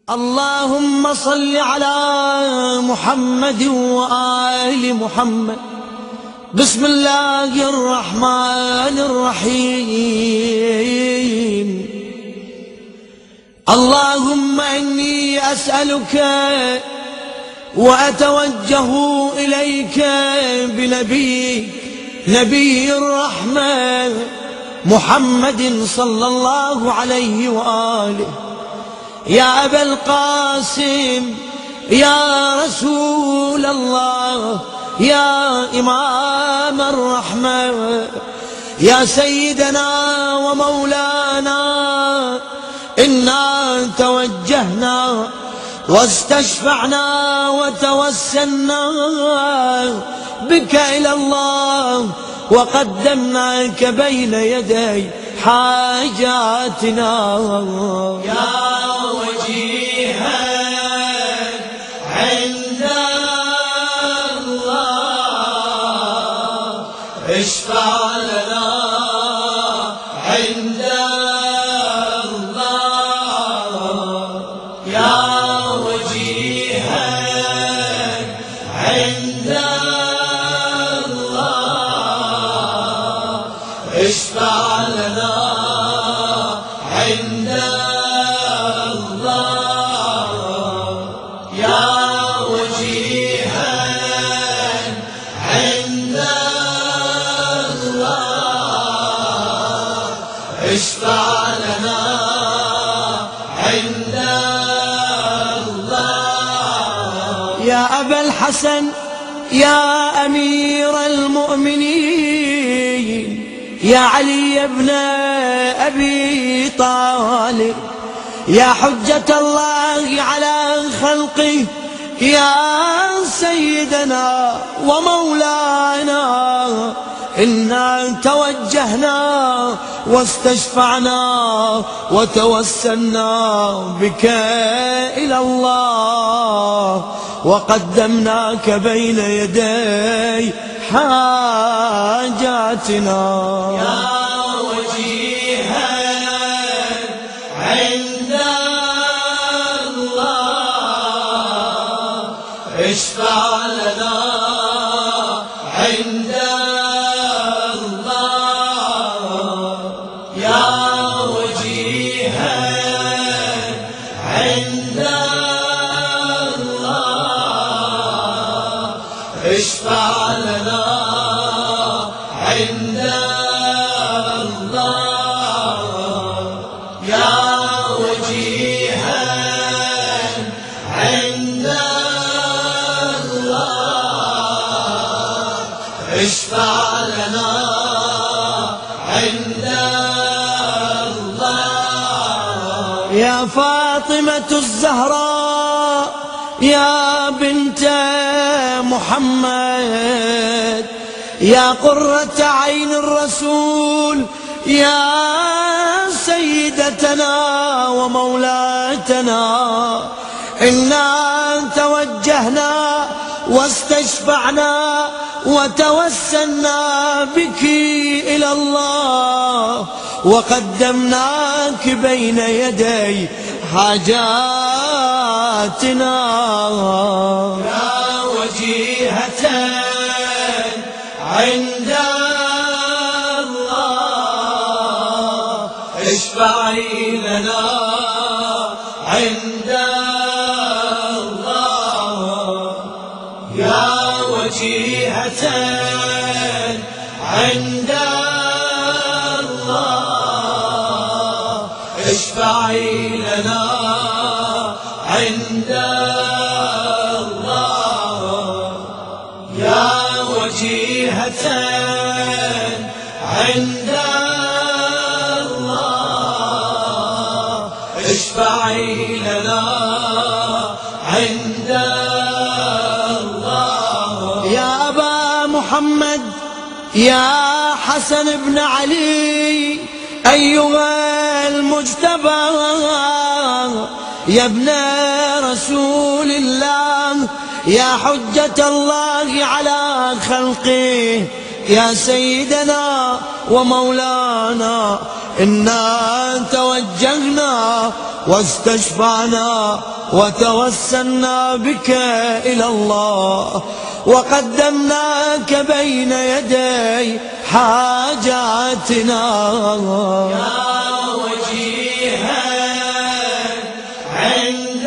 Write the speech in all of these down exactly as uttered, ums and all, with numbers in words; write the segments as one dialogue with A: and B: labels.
A: اللهم صل على محمد وآل محمد. بسم الله الرحمن الرحيم. اللهم إني أسألك وأتوجه إليك بنبيك نبي الرحمة محمد صلى الله عليه وآله. يا أبا القاسم، يا رسول الله، يا إمام الرحمة، يا سيدنا ومولانا، إنا توجهنا واستشفعنا وتوسلنا بك إلى الله، وقدمناك بين يدي حاجاتنا. يا وجيها عند الله، اشفع لنا عند الله. يا وجيها عند الله، اشفع لنا عند الله. يا وجيها عند الله، اشفع لنا عند الله. يا أبا الحسن، يا أمير المؤمنين، يا علي بن أبي طالب، يا حجة الله على خلقه، يا سيدنا ومولانا، إنا توجهنا واستشفعنا وتوسلنا بك إلى الله، وقدمناك بين يدي حاجاتنا. يا وجيها عند الله، اشفع لنا عند الله. يا وجيها عند الله، اشفع لنا عند الله. يا وجيها عند الله، اشفع لنا عند الله. يا فاطمة الزهراء، يا بنت محمد، يا قرة عين الرسول، يا سيدتنا ومولاتنا، إنا توجهنا واستشفعنا وتوسلنا بك إلى الله، وقدمناك بين يدي حاجاتنا. يا وجيهة عند الله، اشفعي لنا عند الله. يا وجيهة عند الله، اشفعي لنا عند الله. يا وجيهة عند الله، اشفعي لنا عند الله. يا أبا محمد، يا حسن بن علي، أيها المجتبى، يا ابن رسول الله، يا حجة الله على خلقه، يا سيدنا ومولانا، إنا توجهنا واستشفعنا وتوسلنا بك إلى الله وقدمناك بين يدي حاجاتنا.
B: يا وجيها عند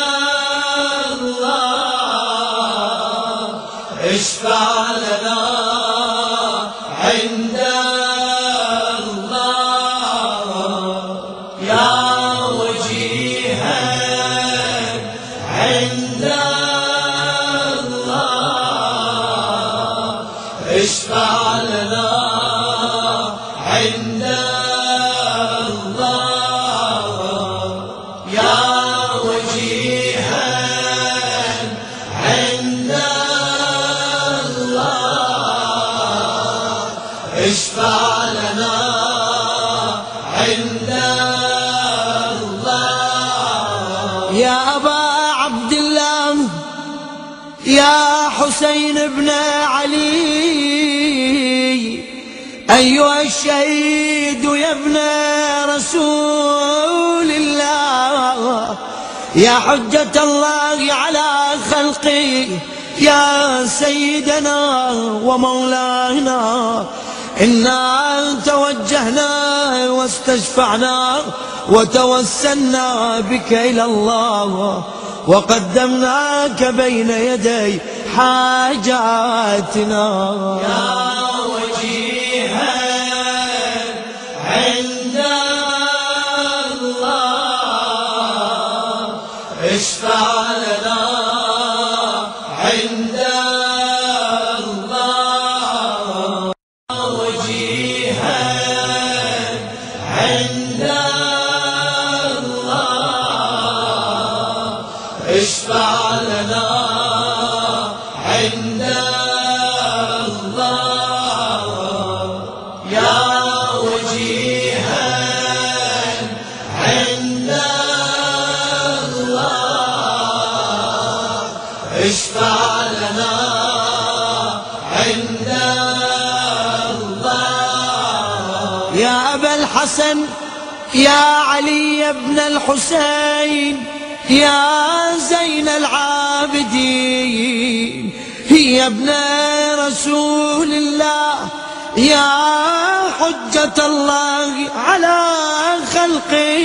B: الله اشفع لنا عند الله. يا وجيها عند الله اشفع لنا عند الله. يا وجيها عند الله اشفع لنا عند الله.
A: يا أبا عبد الله يا حسين بن علي أيها الشهيد يا ابن رسول الله يا حجة الله على خلقه يا سيدنا ومولانا إنا توجهنا واستشفعنا وتوسلنا بك إلى الله وقدمناك بين يدي حاجاتنا.
B: يا وجيها عند الله اشفع لنا عند الله. يا وجيها عند الله اشفع لنا عند الله. يا وجيها عند الله اشفع لنا عند الله.
A: يا أبا الحسن يا علي بن الحسين يا زين العابدين يا ابن رسول الله يا حجة الله على خلقه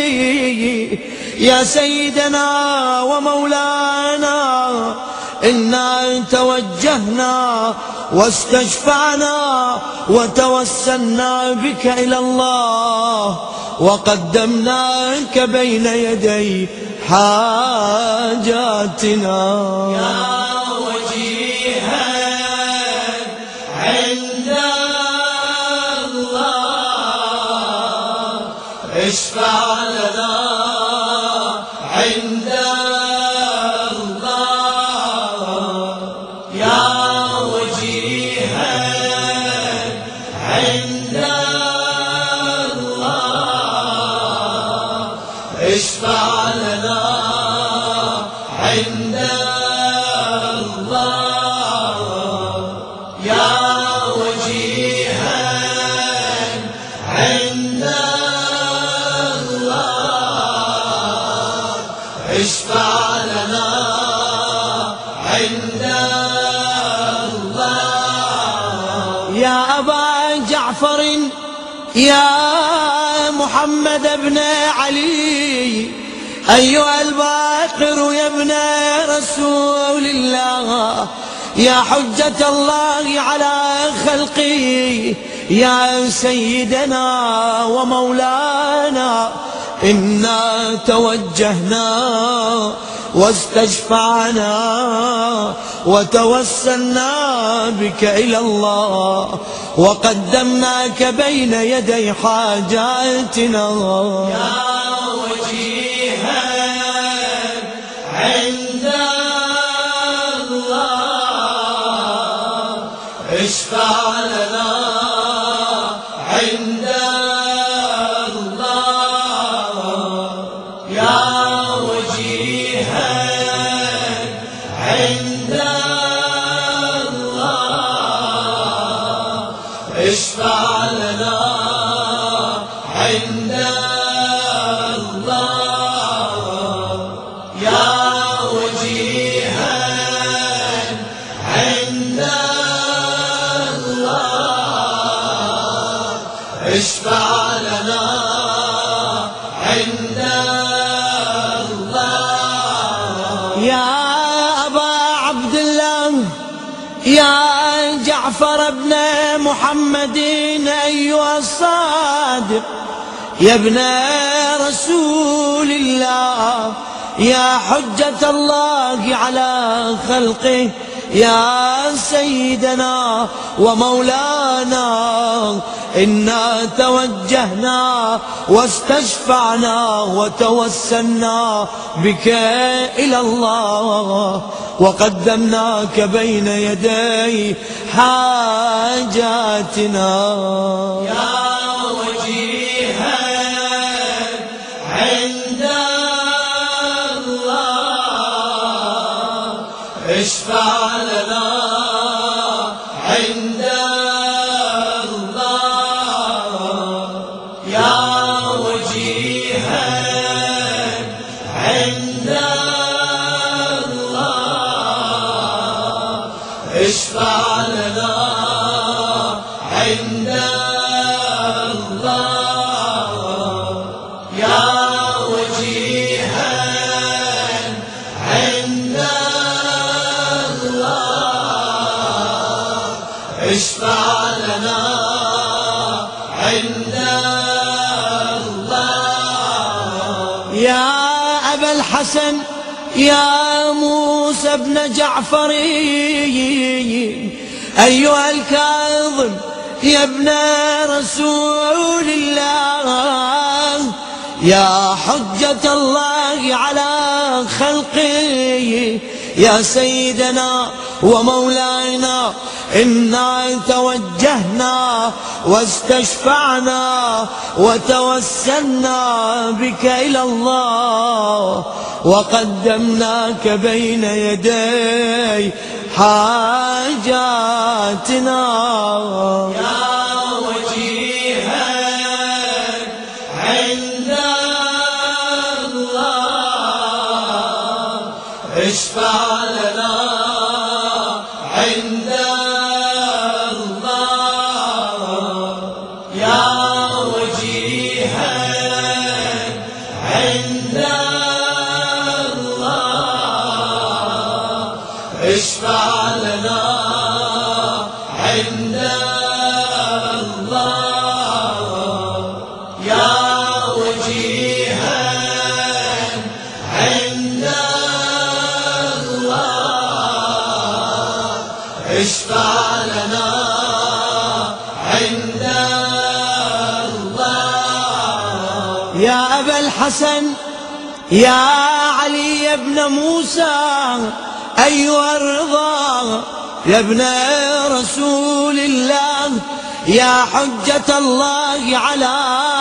A: يا سيدنا ومولانا إنا توجهنا واستشفعنا وتوسلنا بك إلى الله وقدمناك بين يدي حاجاتنا.
B: يا وجيها عند الله اشفع لنا عند الله. يا وجيها عند الله اشفع لنا عند الله. يا وجيها عند الله اشفع لنا عند الله.
A: يا أبا جعفر يا محمد بن علي أيها الباقر يا ابن رسول الله يا حجة الله على خلقه يا سيدنا ومولانا إنا توجهنا واستشفعنا وتوسلنا بك إلى الله وقدمناك بين يدي حاجاتنا.
B: يا وجيها عند الله اشفع لنا عند الله. يا وجيها عند الله اشفع لنا اشفع لنا عند الله.
A: يا أبا عبد الله يا جعفر ابن محمد أيها الصادق يا ابن رسول الله يا حجة الله على خلقه يا سيدنا ومولانا إنا توجهنا واستشفعنا وتوسلنا بك إلى الله وقدمناك بين يدي حاجاتنا.
B: يا وجيها عند الله اشفع لنا عند الله. يا وجيها عند الله اشفع لنا عند الله. يا وجيها عند الله اشفع لنا عند الله.
A: يا أبا الحسن يا موسى بن جعفر أيها الكاظم يا ابن رسول الله يا حجة الله على خلقه يا سيدنا ومولانا إنا توجهنا واستشفعنا وتوسلنا بك إلى الله وقدمناك بين يدي حاجاتنا.
B: يا وجيها عند الله اشفع لنا عند الله. يا وجيها عند الله اشفع لنا عند الله. يا وجيها عند الله اشفع لنا عند الله.
A: يا أبا الحسن يا علي بن موسى أيها الرضا يا ابن رسول الله يا حجة الله على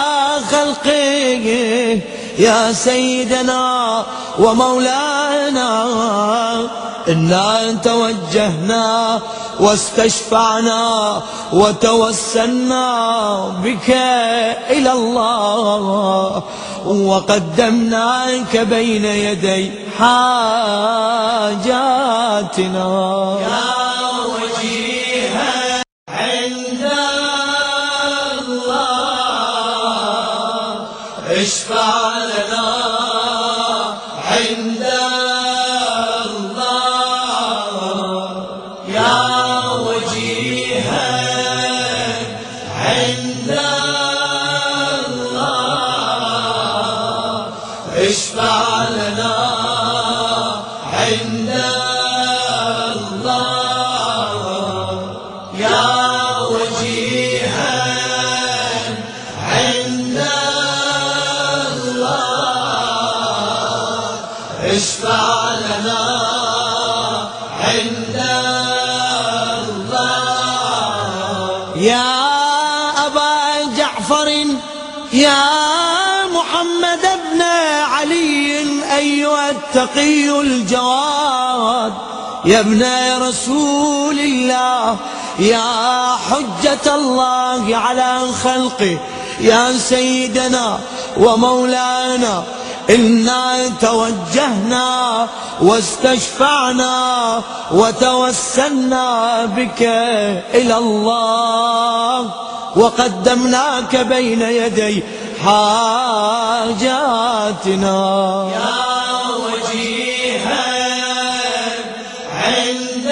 A: خلقه يا سيدنا ومولانا إنا توجهنا واستشفعنا وتوسلنا بك إلى الله وقدمناك بين يدي حاجاتنا.
B: يا وجيها عند الله اشفع لنا عند الله. يا وجيها عند الله اشفع لنا عند الله. يا وجيها عند الله اشفع لنا عند الله.
A: يا أبا جعفر يا محمد بن علي أيها التقي الجواد يا ابن رسول الله يا حجة الله على خلقه يا سيدنا ومولانا إنا توجهنا واستشفعنا وتوسلنا بك إلى الله وقدمناك بين يدي حاجاتنا.
B: يا وجيها عند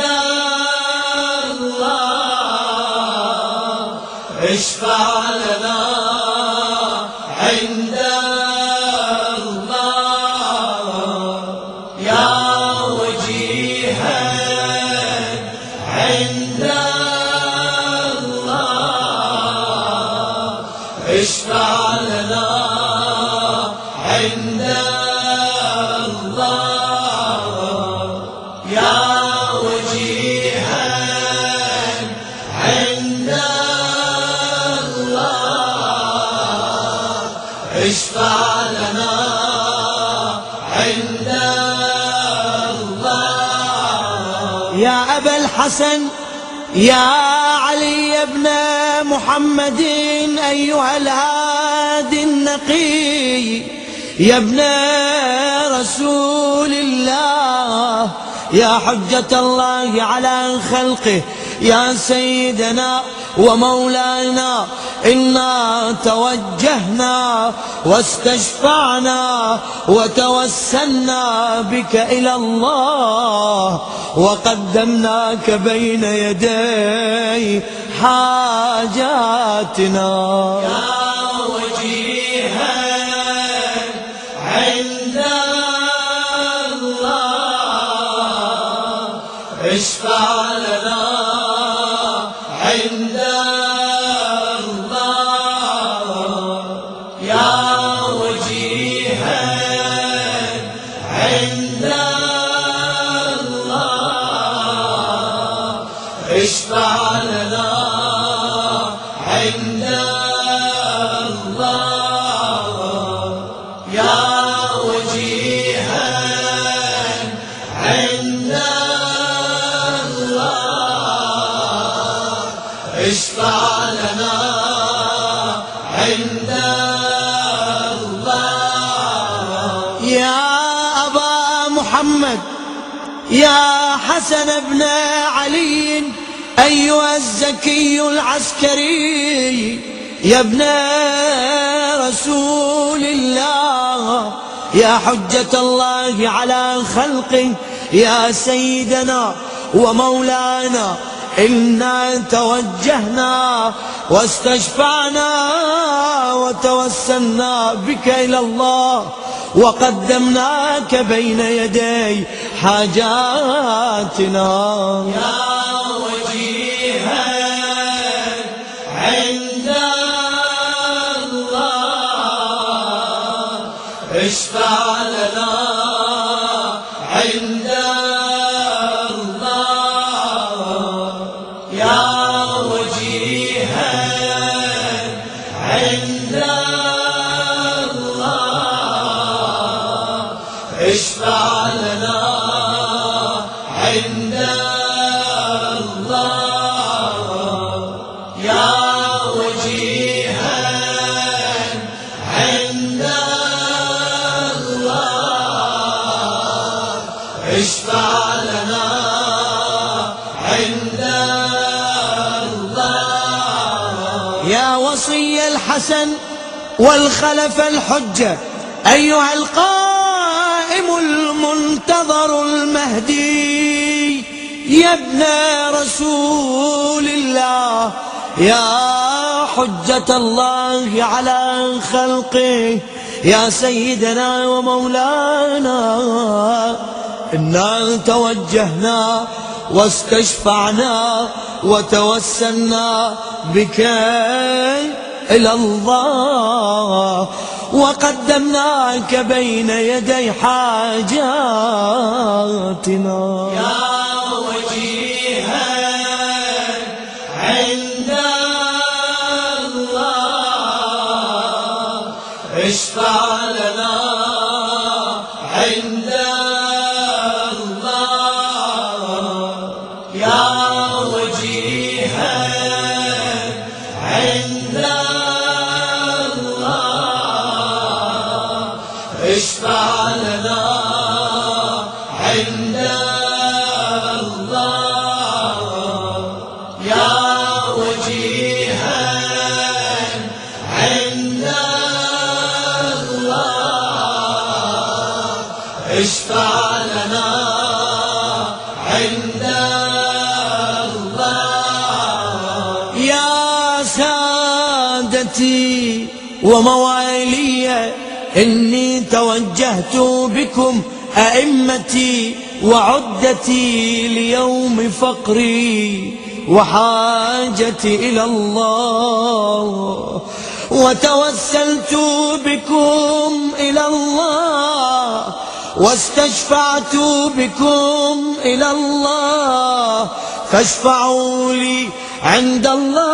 B: الله اشفع لنا عند الله. يا وجيها عند الله اشفع لنا عند الله. يا وجيها عند الله اشفع لنا عند الله.
A: يا أبا الحسن يا علي بن محمد أيها الهادي النقي، يا ابن رسول الله، يا حجة الله على خلقه، يا سيدنا ومولانا، إنا توجهنا واستشفعنا وتوسلنا بك إلى الله، وقدمناك بين يدي حاجاتنا.
B: يا وجيها عند الله اشفع لنا عند الله. يا وجيها عند الله اشفع لنا عند الله. يا وجيها عند الله اشفع لنا عند الله.
A: يا أبا محمد يا حسن بن علي أيها الزكي العسكري، يا ابن رسول الله، يا حجة الله على خلقه، يا سيدنا ومولانا، إنا توجهنا واستشفعنا وتوسلنا بك إلى الله، وقدمناك بين يدي حاجاتنا.
B: يا وجيها عند الله اشفع لنا عند الله. يا وجيها عند الله اشفع لنا عند الله. يا وجيها عند الله اشفع لنا عند الله.
A: يا وصي الحسن والخلف الحجة أيها القائم المنتظر المهدي، يا ابن رسول الله، يا حجة الله على خلقه، يا سيدنا ومولانا، إنا توجهنا واستشفعنا وتوسلنا بك إلى الله، وقدمناك بين يدي حاجاتنا.
B: يا وجيها عند الله اشفع لنا عند الله. يا وجيها عند الله اشفع لنا عند الله. يا وجيها
A: سادتي وموالي إني توجهت بكم أئمتي وعدتي ليوم فقري وحاجتي إلى الله، وتوسلت بكم إلى الله، واستشفعت بكم إلى الله، فاشفعوا لي عند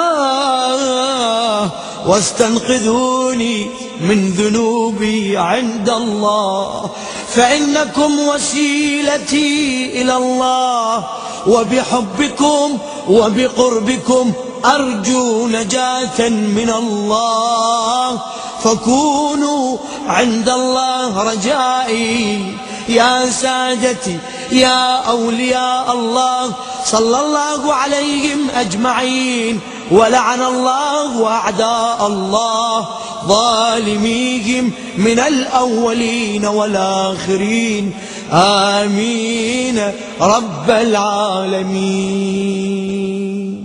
A: الله، واستنقذوني من ذنوبي عند الله، فإنكم وسيلتي إلى الله، وبحبكم وبقربكم أرجو نجاة من الله، فكونوا عند الله رجائي يا سادتي يا أولياء الله، صلى الله عليهم أجمعين، ولعن الله أعداء الله ظالميهم من الأولين والآخرين، آمين رب العالمين.